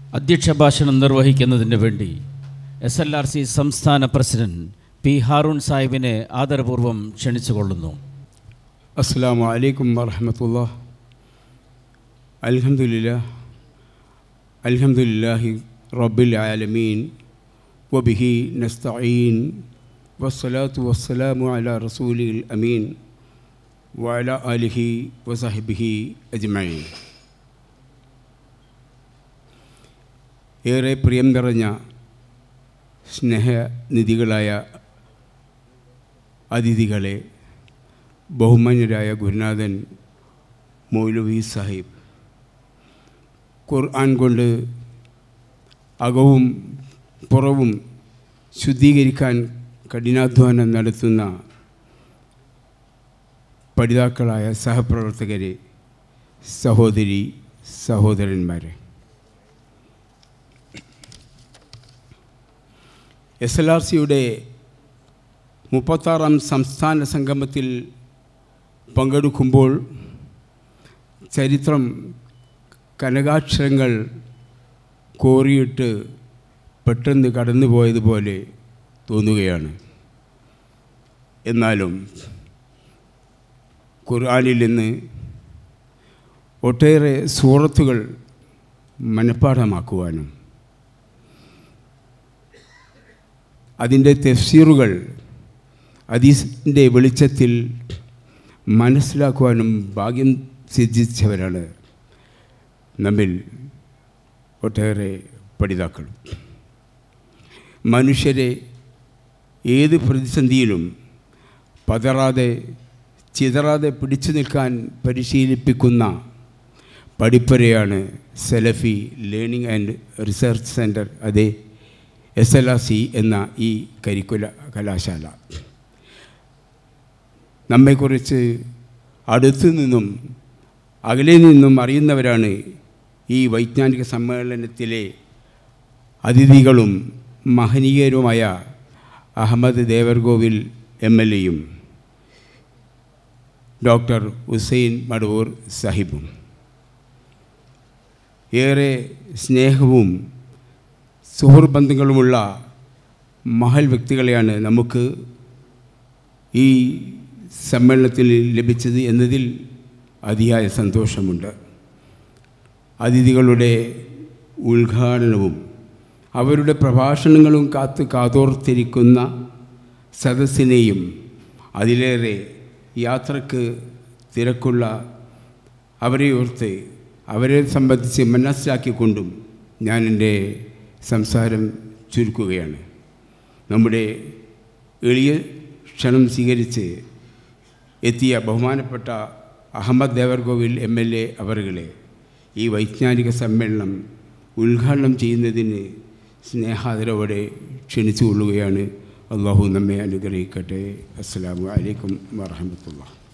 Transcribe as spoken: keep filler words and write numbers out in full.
അധ്യക്ഷ ഭാഷണം നിർവഹിക്കുന്നതിന് വേണ്ടി എസ് എൽ ആർ സി സംസ്ഥാന പ്രസിഡന്റ് പി ഹാറൂൺ സാഹിബിനെ ആദരപൂർവ്വം ക്ഷണിച്ചുകൊള്ളുന്നു. അസ്സലാമു അലൈക്കും വറഹ്മത്തുള്ളാഹി. അൽഹംദുലില്ലാഹ് അൽഹംദുലില്ലാഹി റബ്ബിൽ ആലമീൻ വബിഹി നസ്തഈൻ വസ്സലാത്തു വസ്സലാമു അലാ റസൂലിൽ അമീൻ വഅലാ ആലിഹി വസഹ്ബിഹി അജ്മഈൻ. ഏറെ പ്രിയം നിറഞ്ഞ സ്നേഹനിധികളായ അതിഥികളെ, ബഹുമാന്യരായ ഗുരുനാഥൻ മൗലവി സാഹിബ്, ഖുർആൻ കൊണ്ട് അകവും പുറവും ശുദ്ധീകരിക്കാൻ കഠിനാധ്വാനം നടത്തുന്ന പഠിതാക്കളായ സഹപ്രവർത്തകരെ, സഹോദരി സഹോദരന്മാരെ, എസ് എൽ ആർ സിയുടെ മുപ്പത്താറാം സംസ്ഥാന സംഗമത്തിൽ പങ്കെടുക്കുമ്പോൾ ചരിത്രം കനകാക്ഷരങ്ങൾ കോറിയിട്ട് പെട്ടെന്ന് കടന്നുപോയതുപോലെ തോന്നുകയാണ്. എന്നാലും ഖുർആനിൽ നിന്ന് ഒട്ടേറെ സൂറത്തുകൾ മനഃപ്പാഠമാക്കുവാനും അതിൻ്റെ തഫ്സീറുകൾ ഹദീസിൻ്റെ വെളിച്ചത്തിൽ മനസ്സിലാക്കുവാനും ഭാഗ്യം സിദ്ധിച്ചവരാണ് നമ്മിൽ ഒട്ടേറെ പഠിതാക്കൾ. മനുഷ്യരെ ഏത് പ്രതിസന്ധിയിലും പതറാതെ ചിതറാതെ പിടിച്ചു നിൽക്കാൻ പരിശീലിപ്പിക്കുന്ന പഠിപ്പുരയാണ് Salafi learning and research centre, അതെ എസ് എൽ ആർ സി എന്ന ഈ കരിക്കുല കലാശാല. നമ്മെക്കുറിച്ച് അടുത്തു നിന്നും അകലെ നിന്നും അറിയുന്നവരാണ് ഈ വൈജ്ഞാനിക സമ്മേളനത്തിലെ അതിഥികളും മഹനീയരുമായ അഹമ്മദ് ദേവർകോവിൽ എം എൽ എയും ഡോക്ടർ ഹുസൈൻ മടവൂർ സാഹിബും. ഏറെ സ്നേഹവും സുഹൃബന്ധങ്ങളുമുള്ള മഹൽ വ്യക്തികളെയാണ് നമുക്ക് ഈ സമ്മേളനത്തിൽ ലഭിച്ചത് എന്നതിൽ അതിയായ സന്തോഷമുണ്ട്. അതിഥികളുടെ ഉദ്ഘാടനവും അവരുടെ പ്രഭാഷണങ്ങളും കാത്ത് കാതോർത്തിരിക്കുന്ന സദസ്സിനെയും അതിലേറെ യാത്രക്ക് തിരക്കുള്ള അവരെ ഓർത്ത് അവരെ സംബന്ധിച്ച് മനസ്സിലാക്കിക്കൊണ്ടും ഞാൻ എൻ്റെ സംസാരം ചുരുക്കുകയാണ്. നമ്മുടെ എളിയ ക്ഷണം സ്വീകരിച്ച് എത്തിയ ബഹുമാനപ്പെട്ട Ahmed Devarkovil M L A അവറുകളെ ഈ വൈജ്ഞാനിക സമ്മേളനം ഉദ്ഘാടനം ചെയ്യുന്നതിന് സ്നേഹാദരവോടെ ക്ഷണിച്ചു കൊള്ളുകയാണ്. അള്ളാഹു നമ്മെ അനുഗ്രഹിക്കട്ടെ. അസ്സലാമു അലൈക്കും വറഹ്മത്തുള്ളാഹി.